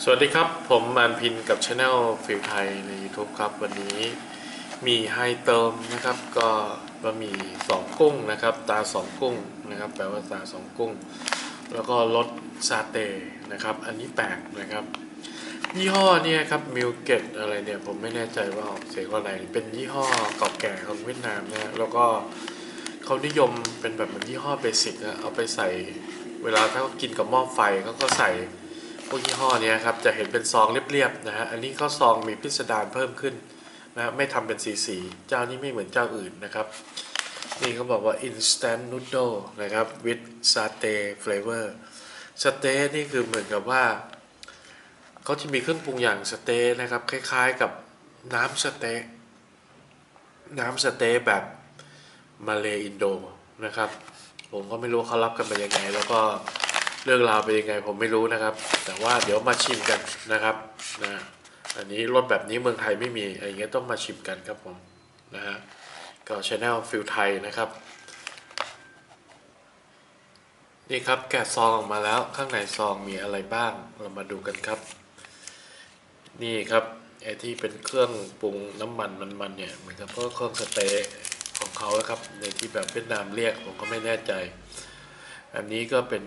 วัสดีครับผมมานพินกับช anel ฟิลไทยใน YouTube ครับวันนี้มีไฮเติมนะครับก็บะหมี่สองกุ้งนะครับตาสองกุ้งนะครับแปลว่าตาสองกุ้งแล้วก็รสซาเต้นะครับอันนี้แปลกนะครับยี่ห้อเนี่ยครับมิลเกตอะไรเนี่ยผมไม่แน่ใจว่าออกเสียงว่าอะไรเป็นยี่ห้อเก่าแก่ของเวียดนามนะแล้วก็เขานิยมเป็นแบบเหมือนยี่ห้อเบสิกนะเอาไปใส่เวลาถ้าเขากินกับหม้อไฟเขาก็ใส่พวกยี่ห้อนี้ครับจะเห็นเป็นซองเรียบๆนะฮะอันนี้เขาซองมีพิสดารเพิ่มขึ้นนะไม่ทำเป็นสีเจ้านี้ไม่เหมือนเจ้าอื่นนะครับนี่เขาบอกว่า instant noodle นะครับ with satay flavor สเต๊นี่คือเหมือนกับว่าเขาจะมีเครื่องปรุงอย่างสเต๊นะครับคล้ายๆกับน้ำสเต๊แบบมาเลอินโดนะครับผมก็ไม่รู้เขารับกันไปยังไงแล้วก็เรื่องราวเป็นยังไงผมไม่รู้นะครับแต่ว่าเดี๋ยวมาชิมกันนะครับนะอันนี้รสแบบนี้เมืองไทยไม่มีอะไรเงี้ยต้องมาชิมกันครับผมนะฮะก็ Channel ฟิลไทยนะครับนี่ครับแกะซองออกมาแล้วข้างในซองมีอะไรบ้างเรามาดูกันครับนี่ครับไอ้ที่เป็นเครื่องปรุงน้ำมันเนี่ยเหมือนกับพวกเครื่องสเต๊กของเขาแล้วครับในที่แบบเวียดนามเรียกผมก็ไม่แน่ใจอันนี้ก็เป็น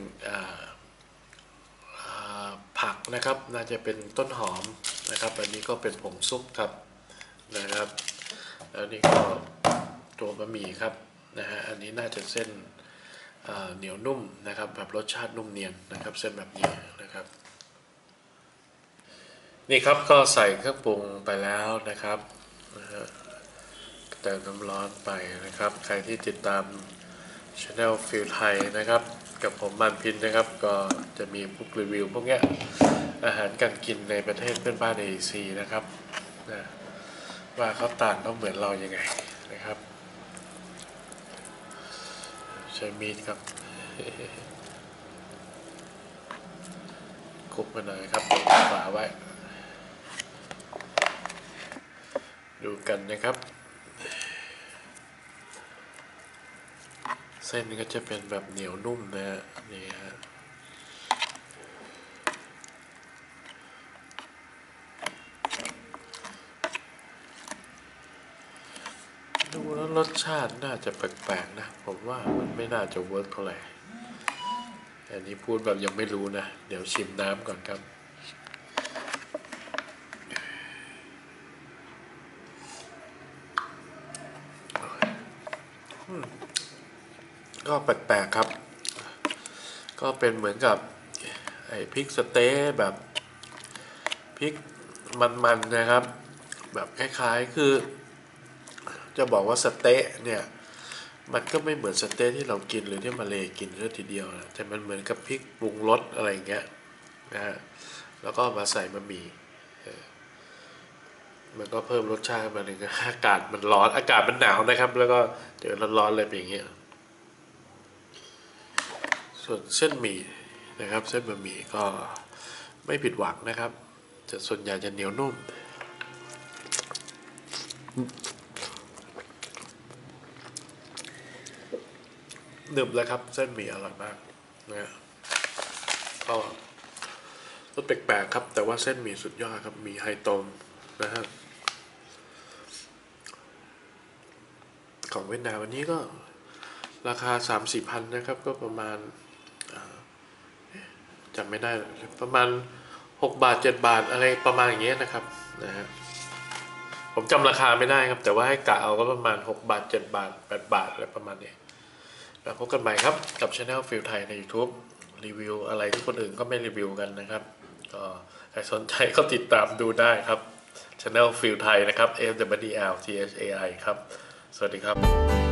ผักนะครับน่าจะเป็นต้นหอมนะครับอันนี้ก็เป็นผงซุปครับนะครับแล้วนี่ก็ตัวบะหมี่ครับนะฮะอันนี้น่าจะเส้นเหนียวนุ่มนะครับแบบรสชาตินุ่มเนียนนะครับเส้นแบบนี้นะครับนี่ครับก็ใส่เครื่องปรุงไปแล้วนะครับนะฮะเติมน้ำร้อนไปนะครับใครที่ติดตาม Channel ฟิลไทยนะครับกับผมมันพินนะครับก็จะมีพวกรีวิวพวกเนี้ยอาหารการกินในประเทศเพื่อนบ้านเอเชียนะครับนะว่าเขาต่างเขาเหมือนเรายังไงนะครับใช้มีดครับคลุกมาหน่อยครับฝาไว้ดูกันนะครับเส้นก็จะเป็นแบบเหนียวนุ่มนะฮะนี่ฮะดูแล้วรสชาติน่าจะแปลกๆนะผมว่ามันไม่น่าจะเวิร์กเท่าไหร่อันนี้พูดแบบยังไม่รู้นะเดี๋ยวชิมน้ำก่อนครับก็แปลกๆครับก็เป็นเหมือนกับไอ้พริกสเต๊แบบพริกมันๆนะครับแบบคล้ายๆคือจะบอกว่าสเต๊เนี่ยมันก็ไม่เหมือนสเต๊ที่เรากินหรือที่มาเลกินเรื่องทีเดียวนะแต่มันเหมือนกับพริกปรุงรสอะไรเงี้ยนะฮะแล้วก็มาใส่บะหมี่มันก็เพิ่มรสชาติมาหนึ่งอากาศมันร้อนอากาศมันหนาวนะครับแล้วก็เจอร้อนๆเลยเป็นอย่างเงี้ยส่วนเส้นหมี่นะครับเส้นบะหมี่ก็ไม่ผิดหวังนะครับจะส่วนใหญ่จะเหนียวนุ่มหนึบเลยครับเส้นหมี่อร่อยมากนะก็รสแปลกๆครับแต่ว่าเส้นหมี่สุดยอดครับหมี่ไฮโตมนะฮะของเวียดนามวันนี้ก็ราคา3-4 พันนะครับก็ประมาณจำไม่ได้ประมาณ6 บาท7 บาทอะไรประมาณอย่างเงี้ยนะครับนะฮะผมจำราคาไม่ได้ครับแต่ว่าให้กะเอาก็ประมาณ6 บาท7 บาท8 บาทอะไรประมาณนี้แล้วพบกันใหม่ครับกับ Channel ฟิลไทยใน YouTube รีวิวอะไรที่คนอื่นก็ไม่รีวิวกันนะครับก็ใครสนใจก็ติดตามดูได้ครับ Channel ฟิลไทยนะครับ FWLTHAI ครับสวัสดีครับ